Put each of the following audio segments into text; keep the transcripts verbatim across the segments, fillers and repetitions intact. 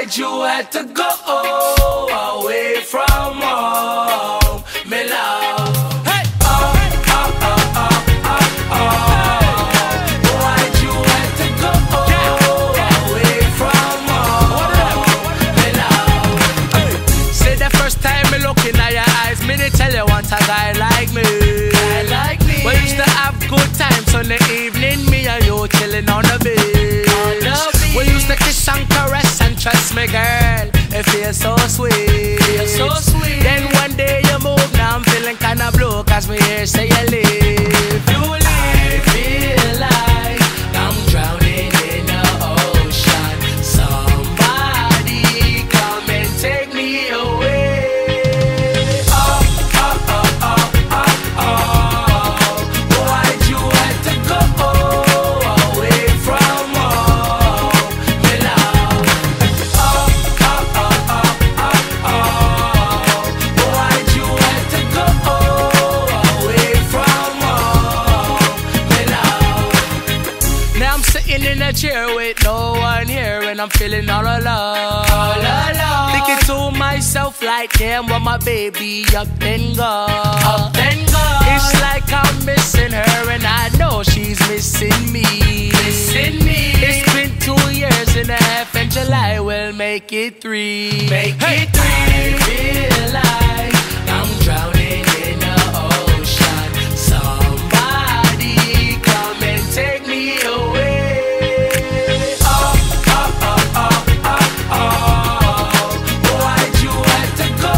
Why'd you have to go away from home, me love? Hey, oh, oh, oh, oh, oh, oh. Why'd you have to go away from home, me love? Hey. Say the first time me looking at your eyes, me they tell you want a guy like me. Guy like me. We used to have good times on the evening, me and you chilling on the beach. On the beach. We used to kiss and caress and trust me, girl. It feels so sweet. Feels so sweet. Then one day you move, now I'm feeling kinda blue, cause me here say you leave. You leave. I feel like I'm drowning in the ocean. Somebody come and take me away. Oh, oh, oh, oh, oh, oh. Why'd you have to go away from home, me love? Oh, oh, oh, oh, oh, oh. Why'd you have to go away from home, me love? Now I'm sitting in a chair with no one here, and I'm feeling all alone. All alone. Thinking to myself like, damn, what my baby up and gone. Up and gone. It's like I'm missing her, and I know she's missing me. Missing me. It's been two years and a half, and July will make it three. Make hey. it three. I feel like I'm drowning in the ocean. Somebody come and take me away. Oh, oh, oh, oh, oh, oh. Why'd you have to go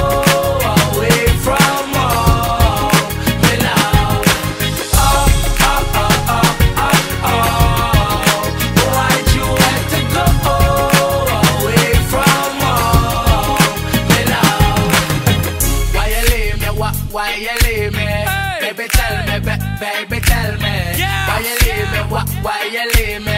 away from home, me love? Oh, oh, oh, oh, oh, oh. Why'd you have to go away from home, me love? Why you leave me? Why, why you leave me? Hey. Baby tell me, ba baby tell me. Yes. Why you leave me? Why, why you leave me?